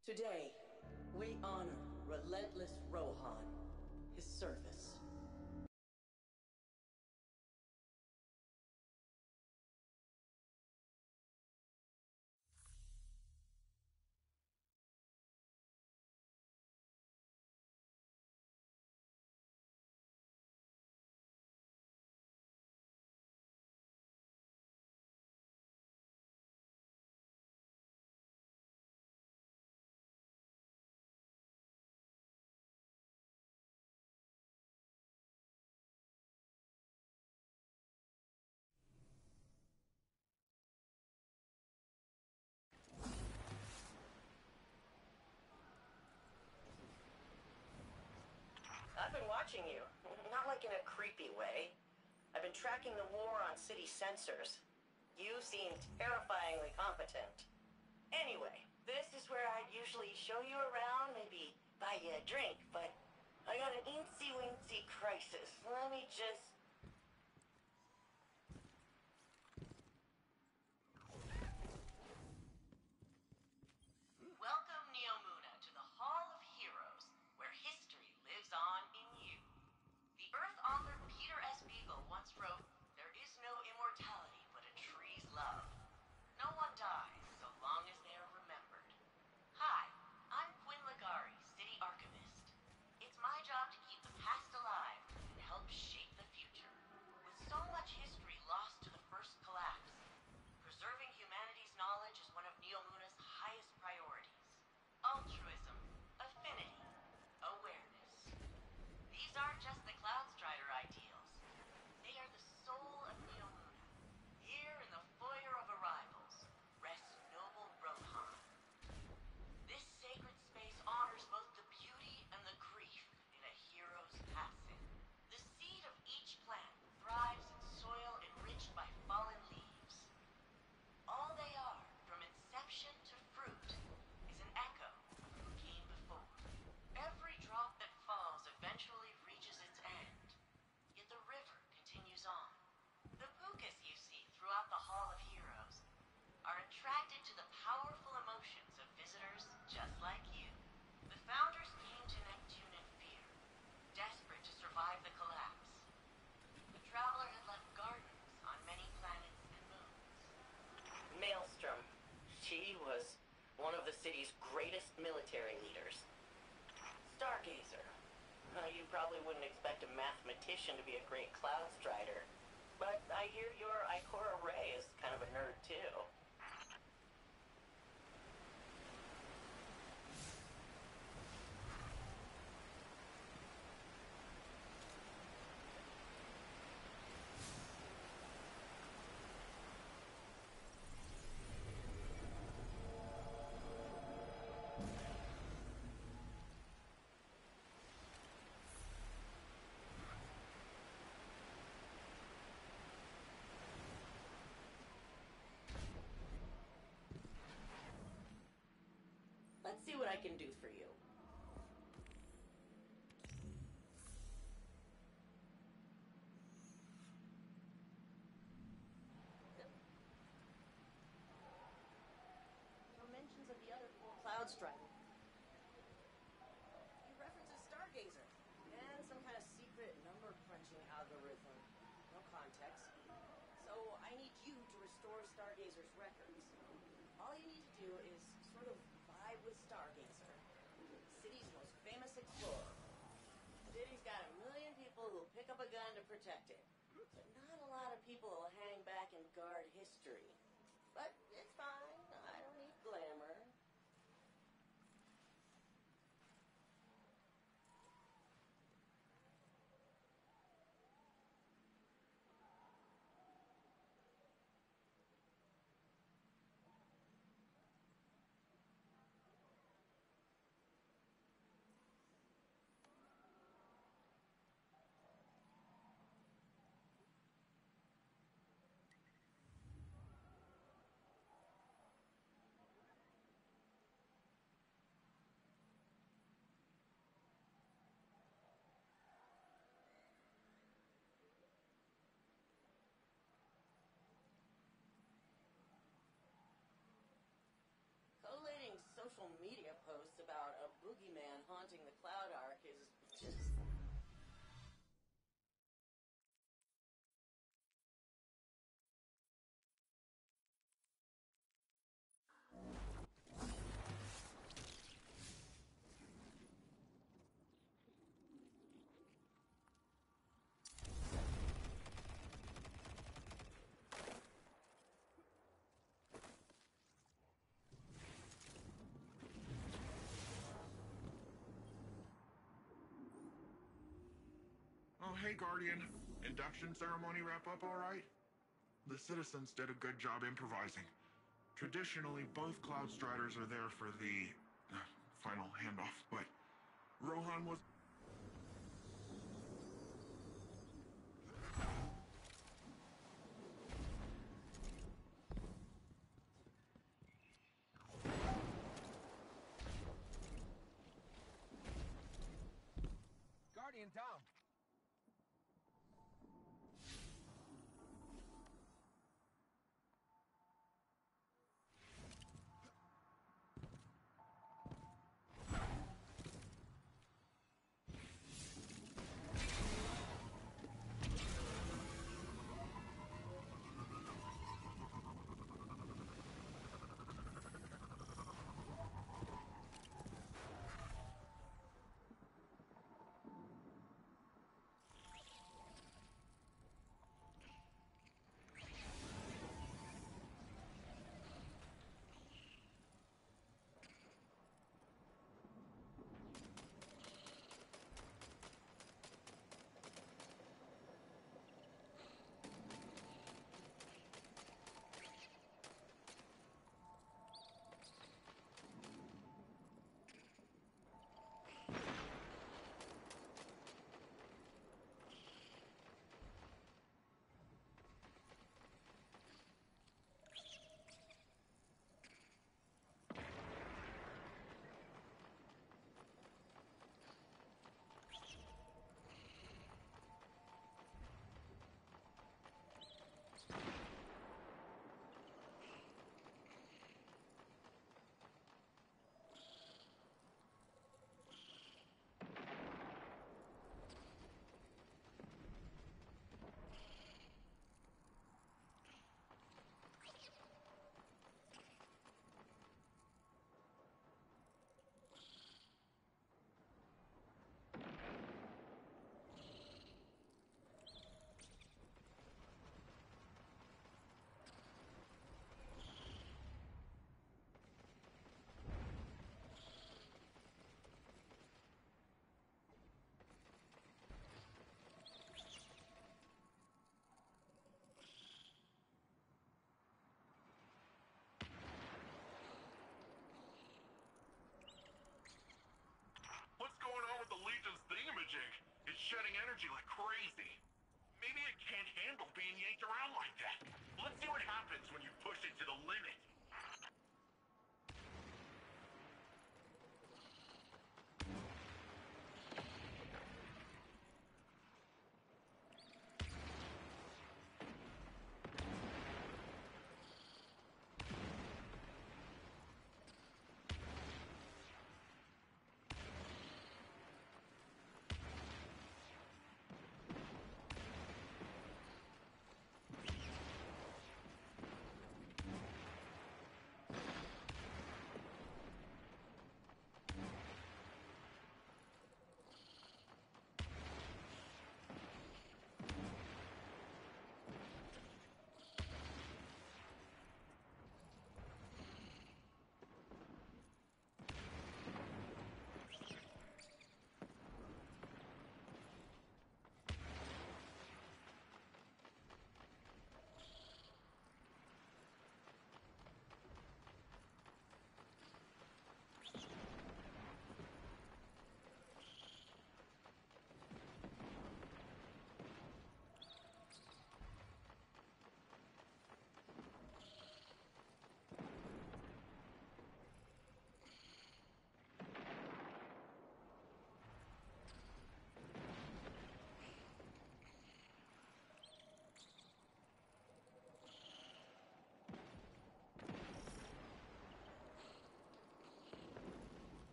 Today, we honor Relentless Rohan, his service. I've been watching you. Not like in a creepy way. I've been tracking the war on city sensors. You seem terrifyingly competent. Anyway, this is where I'd usually show you around, maybe buy you a drink, but I got an eensy-weensy crisis. Let me just... Welcome, Neomuna, to the Hall of Heroes, where history lives on in you. The Earth author Peter S. Beagle once wrote, "There is no immortality but a tree's love. No one dies so long as they are remembered." Hi, I'm Quinn Ligari, City Archivist. It's my job to keep the past alive and help shape the future. With so much history lost to the first collapse, preserving humanity's knowledge is one of Neomuna's highest priorities. Altruism, affinity, awareness. These aren't just the Cloudstrider ideals. They are the soul of Neomuna. Here in the foyer of arrivals, rests noble Rohan. This sacred space honors both the beauty and the grief in a hero's passing. The seed of each plant thrives in soil enriched by fallen leaves. All they are, from inception to fruit, is an echo of who came before. Every drop that falls eventually reaches its end, yet the river continues on. The Pukas you see throughout the Hall of Heroes are attracted to the powerful emotions of visitors just like you. The founders came to Neptune in fear, desperate to survive the collapse. The Traveler had left gardens on many planets and moons. Maelstrom. She was one of the city's greatest military leaders. Stargazer. You probably wouldn't expect a mathematician to be a great Cloudstrider, but I hear your Ikora Ray is kind of a nerd too. Let's see what I can do for you. No mentions of the other four Cloudstrider. He references Stargazer and some kind of secret number-crunching algorithm. No context. So I need you to restore Stargazer's records. All you need to do is sort of vibe with Stargazer, the city's most famous explorer. The city's got 1 million people who'll pick up a gun to protect it. But not a lot of people will hang back and guard history. But it's fine. I don't need glamour. media posts about a boogeyman haunting the Cloud Ark is just... Oh, hey, Guardian. Induction ceremony wrap up all right? The citizens did a good job improvising. Traditionally, both Cloud Striders are there for the final handoff, but Rohan was